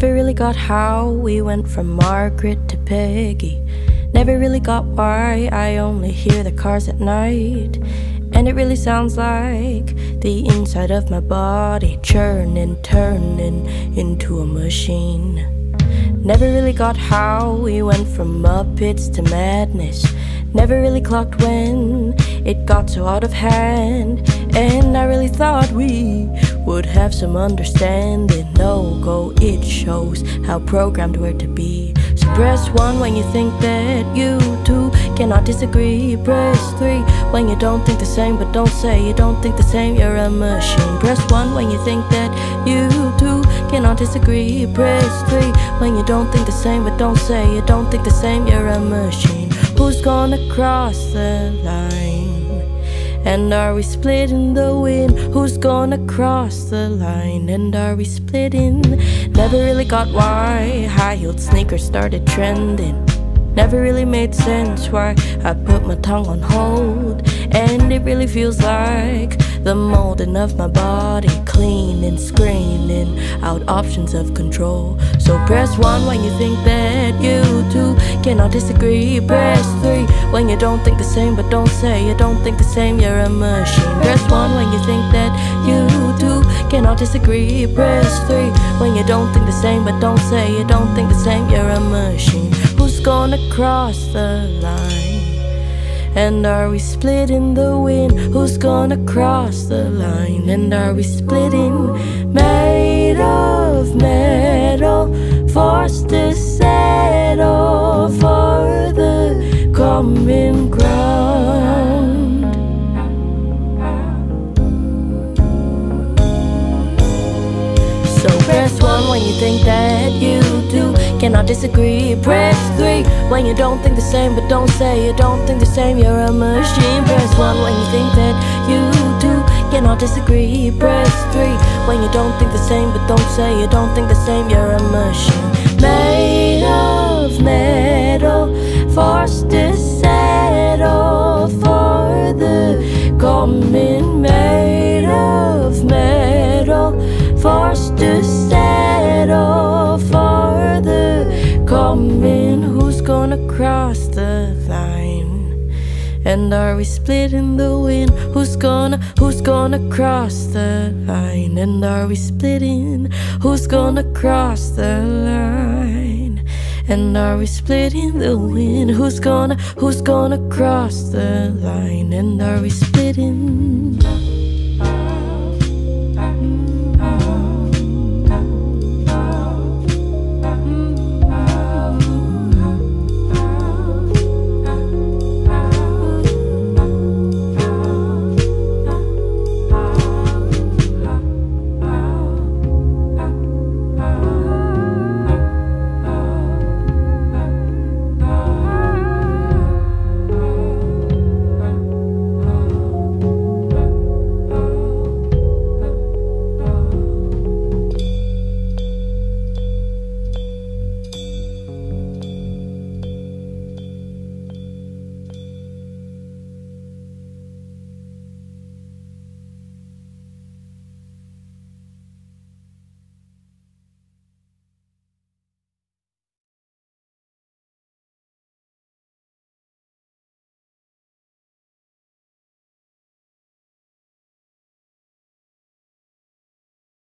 Never really got how we went from Margaret to Peggy. Never really got why I only hear the cars at night. And it really sounds like the inside of my body churning, turning into a machine. Never really got how we went from Muppets to madness. Never really clocked when it got so out of hand. And I really thought we would have some understanding. No go, it shows how programmed we're to be. So press 1 when you think that you two cannot disagree. Press 3 when you don't think the same, but don't say you don't think the same, you're a machine. Press 1 when you think that you two cannot disagree. Press 3 when you don't think the same, but don't say you don't think the same, you're a machine. Who's gonna cross the line? And are we splitting the wind? Who's gonna cross the line? And are we splitting? Never really got why high-heeled sneakers started trending. Never really made sense why I put my tongue on hold. And it really feels like the molding of my body, cleaning, screening out options of control. So press 1 when you think that you two cannot disagree. Press 3 when you don't think the same, but don't say you don't think the same, you're a machine. Press 1 when you think that you two cannot disagree. Press 3 when you don't think the same, but don't say you don't think the same, you're a machine. Who's gonna cross the line? And are we splitting the wind? Who's gonna cross the line? And are we splitting? Made of metal, forced to settle for the common ground. So press 1 when you think that you two cannot disagree. Press 3 when you don't think the same, but don't say you don't think the same, you're a machine. Press 1 when you think that you two cannot disagree. Press 3 when you don't think the same, but don't say you don't think the same, you're a machine. Made of metal, forced to settle for the common. Made of metal, forced to settle for the common. Who's gonna cross the line? And are we splitting the wind? Who's gonna cross the line? And are we splitting? Who's gonna cross the line? And are we splitting the wind? Who's gonna cross the line? And are we splitting?